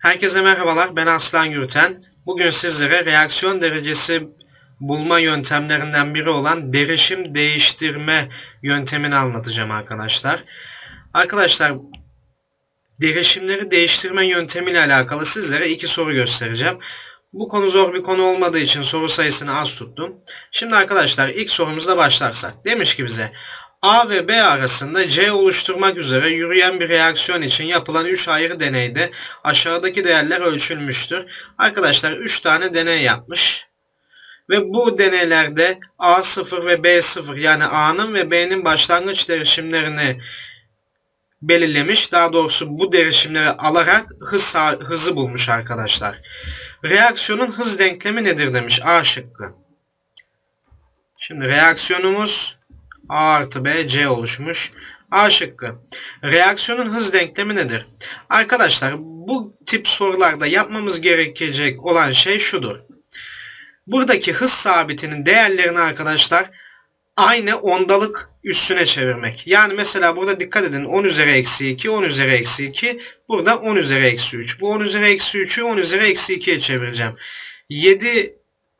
Herkese merhabalar, ben Aslan Gürten. Bugün sizlere reaksiyon derecesi bulma yöntemlerinden biri olan derişim değiştirme yöntemini anlatacağım arkadaşlar. Arkadaşlar, derişimleri değiştirme yöntemiyle alakalı sizlere iki soru göstereceğim. Bu konu zor bir konu olmadığı için soru sayısını az tuttum. Şimdi arkadaşlar ilk sorumuzla başlarsak. Demiş ki bize A ve B arasında C oluşturmak üzere yürüyen bir reaksiyon için yapılan 3 ayrı deneyde aşağıdaki değerler ölçülmüştür. Arkadaşlar 3 tane deney yapmış. Ve bu deneylerde A0 ve B0 yani A'nın ve B'nin başlangıç derişimlerini belirlemiş. Daha doğrusu bu derişimleri alarak hızı bulmuş arkadaşlar. Reaksiyonun hız denklemi nedir demiş A şıkkı. Şimdi reaksiyonumuz A artı B, C oluşmuş. A şıkkı. Reaksiyonun hız denklemi nedir? Arkadaşlar bu tip sorularda yapmamız gerekecek olan şey şudur. Buradaki hız sabitinin değerlerini arkadaşlar aynı ondalık üssüne çevirmek. Yani mesela burada dikkat edin 10 üzeri eksi 2, 10 üzeri eksi 2. Burada 10 üzeri eksi 3. Bu 10 üzeri eksi 3'ü 10 üzeri eksi 2'ye çevireceğim. 7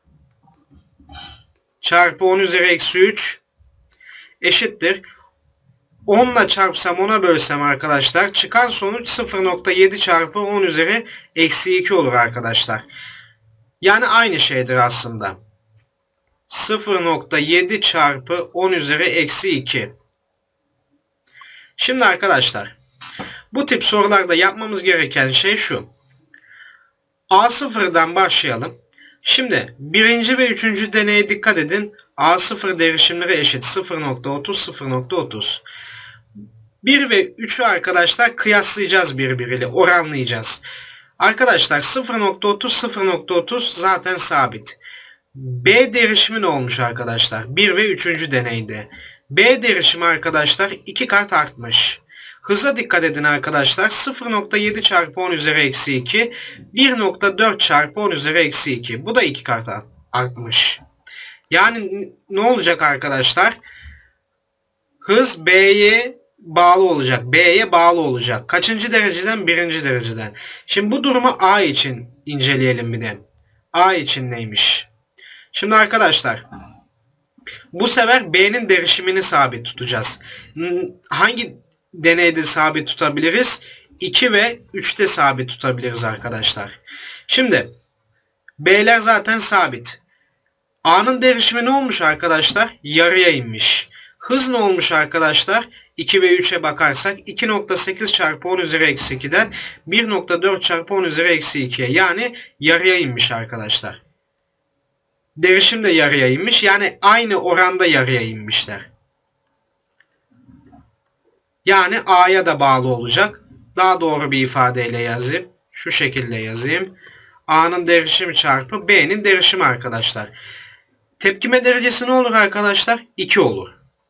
çarpı 10 üzeri eksi 3 eşittir. 10 ile çarpsam 10'a bölsem arkadaşlar çıkan sonuç 0.7 çarpı 10 üzeri eksi 2 olur arkadaşlar. Yani aynı şeydir aslında. 0.7 çarpı 10 üzeri eksi 2. Şimdi arkadaşlar bu tip sorularda yapmamız gereken şey şu. A0'dan başlayalım. Şimdi birinci ve üçüncü deneye dikkat edin. A0 derişimleri eşit 0.30 0.30. 1 ve 3'ü arkadaşlar kıyaslayacağız birbiriyle, oranlayacağız. Arkadaşlar 0.30 0.30 zaten sabit. B derişimi ne olmuş arkadaşlar? 1 ve 3. deneyde. B derişimi arkadaşlar 2 kat artmış. Hıza dikkat edin arkadaşlar. 0.7 çarpı 10 üzeri eksi 2. 1.4 çarpı 10 üzeri eksi 2. Bu da 2 kat artmış. Yani ne olacak arkadaşlar? Hız B'ye bağlı olacak. B'ye bağlı olacak. Kaçıncı dereceden? Birinci dereceden. Şimdi bu durumu A için inceleyelim bir de. A için neymiş? Şimdi arkadaşlar bu sefer B'nin derişimini sabit tutacağız. Hangi deneyde sabit tutabiliriz? 2 ve 3'te sabit tutabiliriz arkadaşlar. Şimdi B'ler zaten sabit. A'nın derişimi ne olmuş arkadaşlar? Yarıya inmiş. Hız ne olmuş arkadaşlar? 2 ve 3'e bakarsak 2.8 çarpı 10 üzeri eksi 2'den 1.4 çarpı 10 üzeri eksi 2'ye yani yarıya inmiş arkadaşlar. Derişim de yarıya inmiş. Yani aynı oranda yarıya inmişler. Yani A'ya da bağlı olacak. Daha doğru bir ifadeyle yazayım. Şu şekilde yazayım. A'nın derişimi çarpı B'nin derişimi arkadaşlar. Tepkime derecesi ne olur arkadaşlar? 2 olur.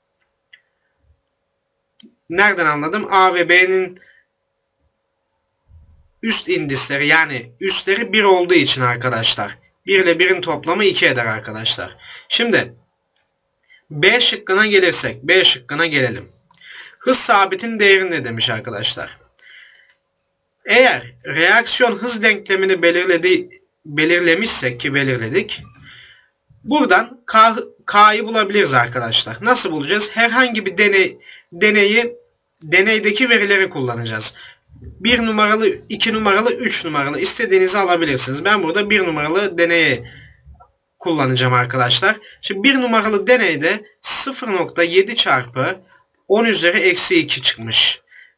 Nereden anladım? A ve B'nin üst indisleri yani üstleri 1 olduğu için arkadaşlar. 1 ile 1'in toplamı 2 eder arkadaşlar. Şimdi B şıkkına gelirsek. B şıkkına gelelim. Hız sabitin değeri ne demiş arkadaşlar? Eğer reaksiyon hız denklemini belirlemişsek ki belirledik. Buradan K'yı bulabiliriz arkadaşlar. Nasıl bulacağız? Herhangi bir deneydeki verileri kullanacağız. 1 numaralı, 2 numaralı, 3 numaralı istediğinizi alabilirsiniz. Ben burada 1 numaralı deneyi kullanacağım arkadaşlar. Şimdi 1 numaralı deneyde 0.7 çarpı 10 üzeri eksi 2 çıkmış.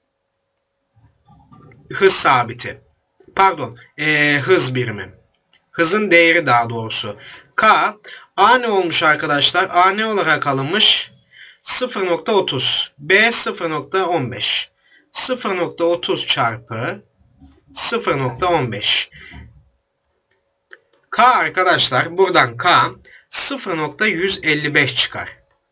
Hız sabiti. Pardon. Hız birimi. Hızın değeri daha doğrusu. K. A ne olmuş arkadaşlar? A ne olarak alınmış? 0.30. B 0.15. 0.30 çarpı 0.15. K arkadaşlar buradan K 0.155 çıkar.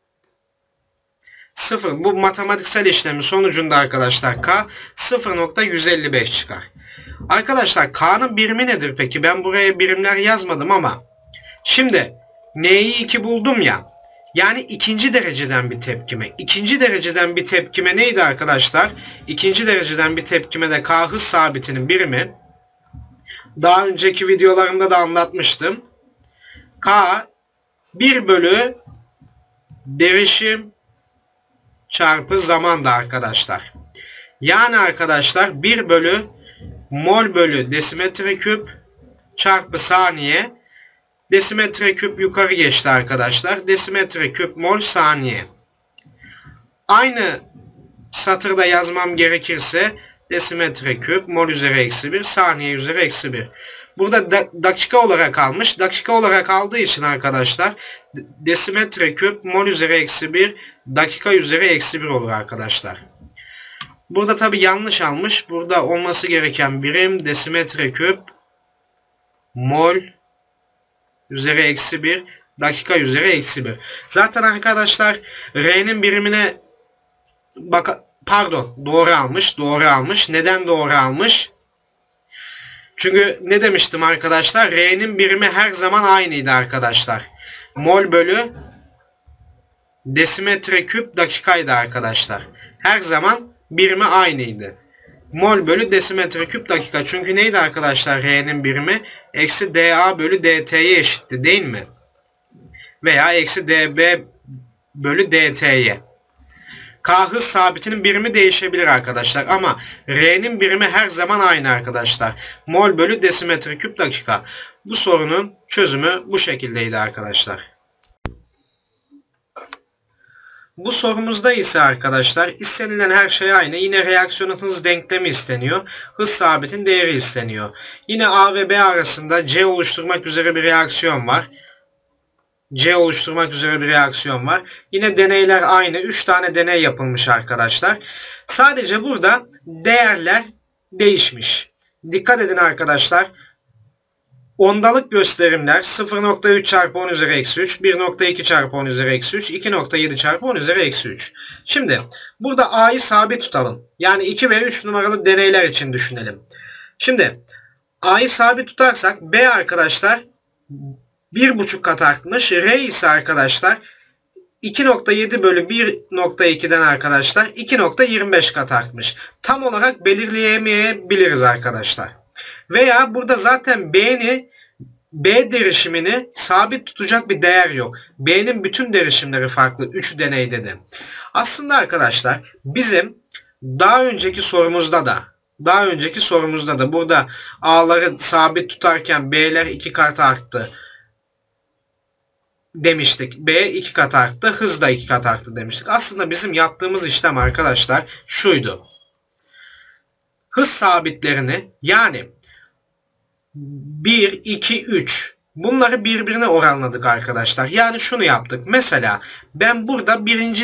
0 bu matematiksel işlemin sonucunda arkadaşlar K 0.155 çıkar. Arkadaşlar K'nın birimi nedir peki? Ben buraya birimler yazmadım ama şimdi N'yi 2 buldum ya. Yani ikinci dereceden bir tepkime. İkinci dereceden bir tepkime neydi arkadaşlar? İkinci dereceden bir tepkime de K hız sabitinin birimi Daha önceki videolarımda da anlatmıştım. K 1 bölü derişim çarpı zaman da arkadaşlar. Yani arkadaşlar 1 bölü mol bölü desimetre küp çarpı saniye. Desimetre küp yukarı geçti arkadaşlar. Desimetre küp mol saniye. Aynı satırda yazmam gerekirse desimetre küp mol üzeri eksi 1 saniye üzeri eksi 1. Burada dakika olarak almış. Dakika olarak aldığı için arkadaşlar desimetre küp mol üzeri eksi 1 dakika üzeri eksi 1 olur arkadaşlar. Burada tabi yanlış almış. Burada olması gereken birim desimetre küp mol üzeri eksi 1 dakika üzeri eksi 1. Zaten arkadaşlar R'nin birimine doğru almış. Neden doğru almış? Çünkü ne demiştim arkadaşlar? R'nin birimi her zaman aynıydı arkadaşlar. Mol bölü desimetre küp dakikaydı arkadaşlar. Her zaman birimi aynıydı. Mol bölü desimetre küp dakika. Çünkü neydi arkadaşlar R'nin birimi? Eksi dA bölü dt'ye eşitti değil mi? Veya eksi dB bölü dt'ye. K hız sabitinin birimi değişebilir arkadaşlar. Ama R'nin birimi her zaman aynı arkadaşlar. Mol bölü desimetre küp dakika. Bu sorunun çözümü bu şekildeydi arkadaşlar. Bu sorumuzda ise arkadaşlar istenilen her şey aynı. Yine reaksiyonun hız denklemi isteniyor. Hız sabitin değeri isteniyor. Yine A ve B arasında C oluşturmak üzere bir reaksiyon var. Yine deneyler aynı. 3 tane deney yapılmış arkadaşlar. Sadece burada değerler değişmiş. Dikkat edin arkadaşlar. Ondalık gösterimler 0.3 çarpı 10 üzeri eksi 3, 1.2 çarpı 10 üzeri eksi 3, 2.7 çarpı 10 üzeri eksi 3. Şimdi burada A'yı sabit tutalım. Yani 2 ve 3 numaralı deneyler için düşünelim. Şimdi A'yı sabit tutarsak B arkadaşlar 1,5 kat artmış. R ise arkadaşlar 2.7 bölü 1.2'den arkadaşlar 2.25 kat artmış. Tam olarak belirleyemeyebiliriz arkadaşlar. Veya burada zaten B derişimini sabit tutacak bir değer yok. B'nin bütün derişimleri farklı 3 deneyde de. Aslında arkadaşlar bizim daha önceki sorumuzda da burada A'ları sabit tutarken B'ler 2 kat arttı demiştik. B 2 kat arttı, hız da 2 kat arttı demiştik. Aslında bizim yaptığımız işlem arkadaşlar şuydu. Hız sabitlerini yani 1, 2, 3 bunları birbirine oranladık arkadaşlar. Yani şunu yaptık. Mesela ben burada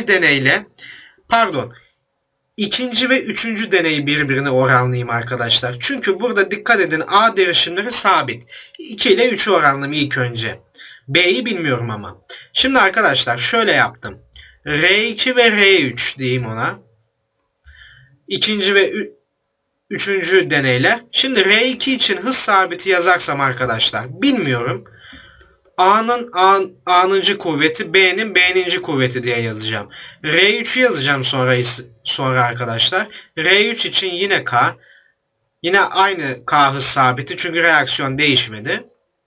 ikinci ve üçüncü deneyi birbirine oranlayayım arkadaşlar. Çünkü burada dikkat edin A derişimleri sabit. 2 ile 3'ü oranlayayım ilk önce. B'yi bilmiyorum ama. Şimdi arkadaşlar şöyle yaptım. R2 ve R3 diyeyim ona. İkinci ve üçüncü deneyler. Şimdi R2 için hız sabiti yazarsam arkadaşlar bilmiyorum. A'nın A'nıncı kuvveti, B'nin B'ninci kuvveti diye yazacağım. R3'ü yazacağım sonra arkadaşlar. R3 için yine K. Yine aynı K hız sabiti çünkü reaksiyon değişmedi.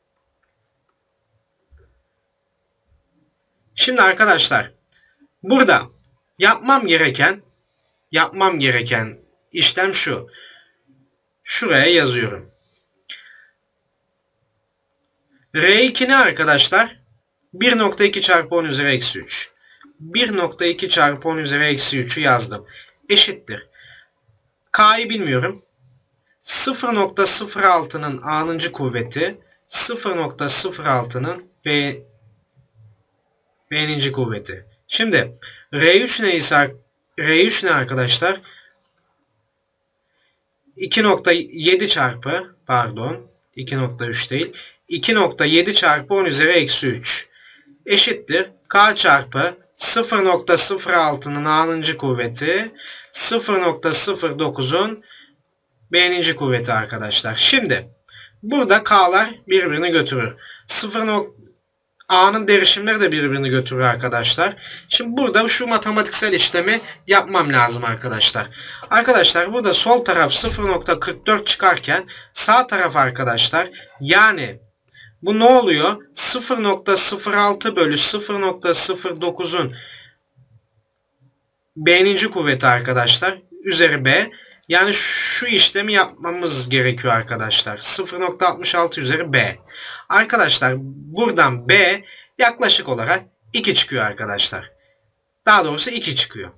Şimdi arkadaşlar burada yapmam gereken işlem şu. Şuraya yazıyorum. R2 ne arkadaşlar? 1.2 çarpı 10 üzeri eksi 3. 1.2 çarpı 10 üzeri eksi 3'ü yazdım. Eşittir. K'yı bilmiyorum. 0.06'nın A'nıncı kuvveti 0.06'nın B'ninci kuvveti. Şimdi R3 ne arkadaşlar? 2.7 çarpı 2.3 değil. 2.7 çarpı 10 üzeri eksi 3 eşittir. K çarpı 0.06'nın A'nıncı kuvveti 0.09'un B'ninci kuvveti arkadaşlar. Şimdi burada K'lar birbirini götürür. A'nın derişimleri de birbirini götürüyor arkadaşlar. Şimdi burada şu matematiksel işlemi yapmam lazım arkadaşlar. Arkadaşlar burada sol taraf 0.44 çıkarken sağ taraf arkadaşlar yani bu ne oluyor? 0.06 bölü 0.09'un B'ninci kuvveti arkadaşlar üzeri B. Yani şu işlemi yapmamız gerekiyor arkadaşlar. 0.66 üzeri B. Arkadaşlar buradan B yaklaşık olarak 2 çıkıyor arkadaşlar. Daha doğrusu 2 çıkıyor.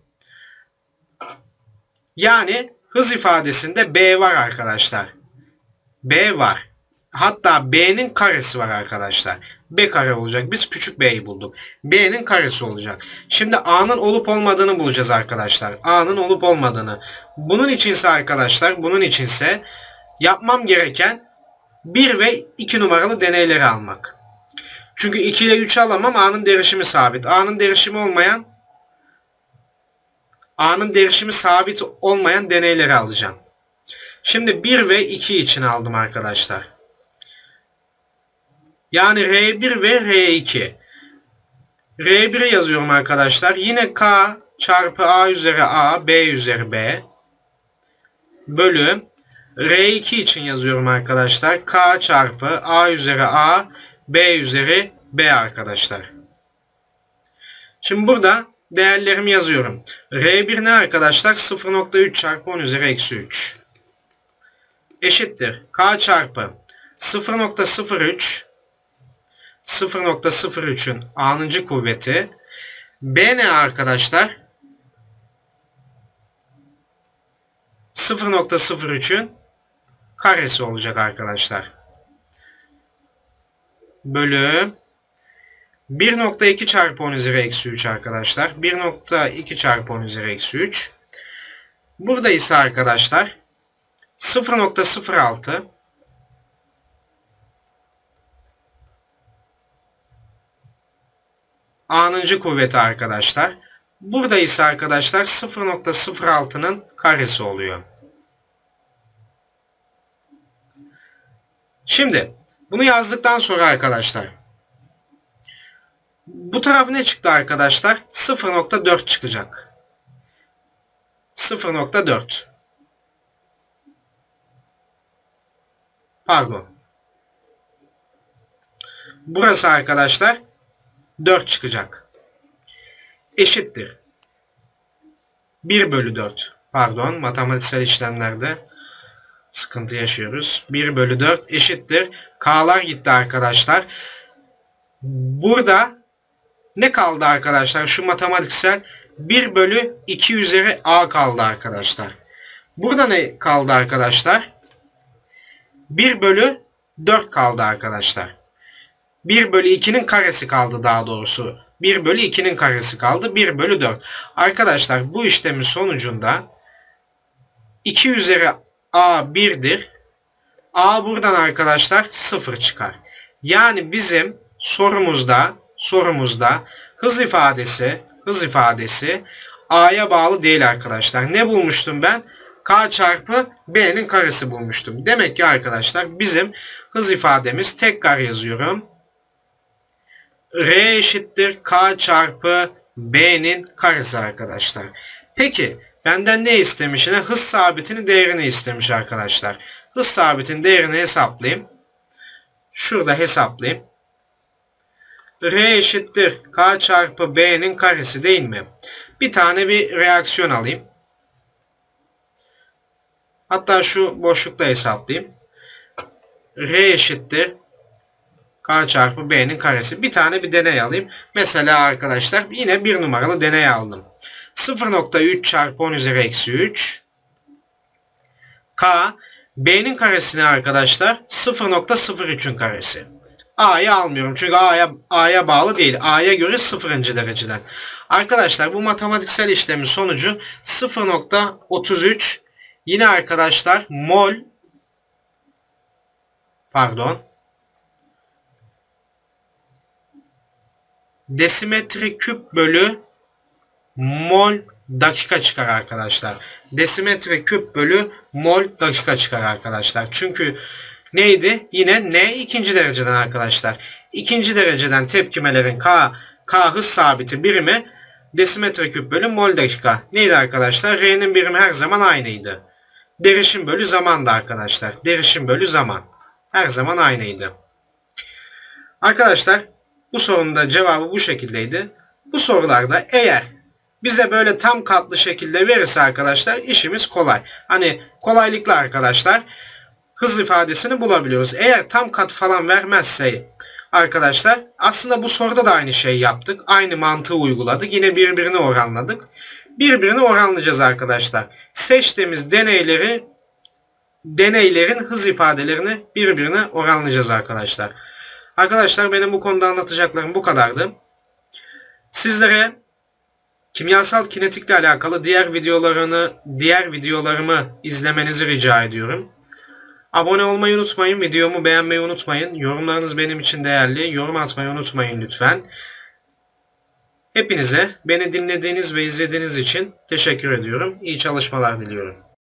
Yani hız ifadesinde B var arkadaşlar. B var. Hatta B'nin karesi var arkadaşlar. B kare olacak. Biz küçük B'yi bulduk. B'nin karesi olacak. Şimdi A'nın olup olmadığını bulacağız arkadaşlar. A'nın olup olmadığını. Bunun içinse arkadaşlar, bunun içinse yapmam gereken 1 ve 2 numaralı deneyleri almak. Çünkü 2 ile 3'ü alamam. A'nın derişimi sabit. A'nın derişimi sabit olmayan deneyleri alacağım. Şimdi 1 ve 2 için aldım arkadaşlar. Yani R1 ve R2. R1'i yazıyorum arkadaşlar. Yine K çarpı A üzeri A, B üzeri B. Bölü R2 için yazıyorum arkadaşlar. K çarpı A üzeri A, B üzeri B arkadaşlar. Şimdi burada değerlerimi yazıyorum. R1 ne arkadaşlar? 0.3 çarpı 10 üzeri eksi 3. Eşittir. K çarpı 0.03'ün A'nıncı kuvveti. B ne arkadaşlar? 0.03'ün karesi olacak arkadaşlar. Bölü 1.2 çarpı 10 üzeri eksi 3 arkadaşlar. 1.2 çarpı 10 üzeri eksi 3. Burada ise arkadaşlar 0.06 A'nıncı kuvveti arkadaşlar. Burada ise arkadaşlar 0.06'nın karesi oluyor. Şimdi bunu yazdıktan sonra arkadaşlar bu taraf ne çıktı arkadaşlar? 0.4 çıkacak. 0.4 Pardon. Burası arkadaşlar 4 çıkacak. Eşittir. 1 bölü 4. Pardon, matematiksel işlemlerde sıkıntı yaşıyoruz. 1 bölü 4 eşittir. K'lar gitti arkadaşlar. Burada ne kaldı arkadaşlar? Şu matematiksel 1 bölü 2 üzeri A kaldı arkadaşlar. Burada ne kaldı arkadaşlar? 1 bölü 4 kaldı arkadaşlar. 1 bölü 2'nin karesi kaldı daha doğrusu. 1 bölü 2'nin karesi kaldı. 1 bölü 4. Arkadaşlar bu işlemin sonucunda 2 üzeri A 1'dir. A buradan arkadaşlar 0 çıkar. Yani bizim sorumuzda hız ifadesi A'ya bağlı değil arkadaşlar. Ne bulmuştum ben? K çarpı B'nin karesi bulmuştum. Demek ki arkadaşlar bizim hız ifademiz, tekrar yazıyorum. R eşittir K çarpı B'nin karesi arkadaşlar. Peki benden ne istemiş? Yine hız sabitinin değerini istemiş arkadaşlar. Hız sabitinin değerini hesaplayayım. Şurada hesaplayayım. R eşittir K çarpı B'nin karesi değil mi? Bir tane bir reaksiyon alayım. Hatta şu boşlukta hesaplayayım. R eşittir K çarpı B'nin karesi. Bir tane bir deney alayım. Mesela arkadaşlar yine bir numaralı deney aldım. 0.3 çarpı 10 üzeri eksi 3. K. B'nin karesini arkadaşlar 0.03'ün karesi. A'yı almıyorum. Çünkü A'ya bağlı değil. A'ya göre 0. dereceden. Arkadaşlar bu matematiksel işlemin sonucu 0.33. Yine arkadaşlar mol desimetre küp bölü mol dakika çıkar arkadaşlar. Desimetre küp bölü mol dakika çıkar arkadaşlar. Çünkü Neydi? Yine N ikinci dereceden arkadaşlar. İkinci dereceden tepkimelerin K hız sabiti birimi desimetre küp bölü mol dakika. Neydi arkadaşlar? R'nin birimi her zaman aynıydı. Derişim bölü zamandı arkadaşlar. Derişim bölü zaman. Her zaman aynıydı. Arkadaşlar bu sorunun da cevabı bu şekildeydi. Bu sorularda eğer bize böyle tam katlı şekilde verirse arkadaşlar işimiz kolay. Hani kolaylıkla arkadaşlar hız ifadesini bulabiliyoruz. Eğer tam kat falan vermezse arkadaşlar aslında bu soruda da aynı şeyi yaptık. Aynı mantığı uyguladık. Yine birbirini oranladık. Birbirini oranlayacağız arkadaşlar. Seçtiğimiz deneylerin hız ifadelerini birbirine oranlayacağız arkadaşlar. Arkadaşlar benim bu konuda anlatacaklarım bu kadardı. Sizlere kimyasal kinetikle alakalı diğer videolarımı izlemenizi rica ediyorum. Abone olmayı unutmayın, videomu beğenmeyi unutmayın. Yorumlarınız benim için değerli. Yorum atmayı unutmayın lütfen. Hepinize beni dinlediğiniz ve izlediğiniz için teşekkür ediyorum. İyi çalışmalar diliyorum.